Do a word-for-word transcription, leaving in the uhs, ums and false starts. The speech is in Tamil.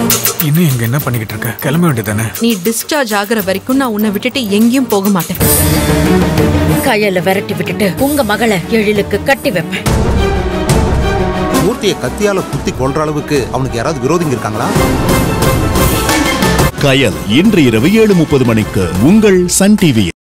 இன்னும் எங்க என்ன பண்ணிக்கிட்டு இருக்க? கிளம்ப வேண்டியதானே? நீ டிஸ்சார்ஜ் ஆகுற வரைக்கும் நான் உன்னை விட்டுட்டு எங்கேயும் போக மாட்டேன். கையில விரட்டி விட்டுட்டு உங்க மகளை எழிலுக்கு கட்டி வைப்பேன். மூர்த்தியை கத்தியால குத்தி கொன்ற அளவுக்கு அவனுக்கு யாராவது விரோதிங்க இருக்காங்களா? கயல் இன்று இரவு ஏழு முப்பது மணிக்கு உங்கள் சன் டிவி.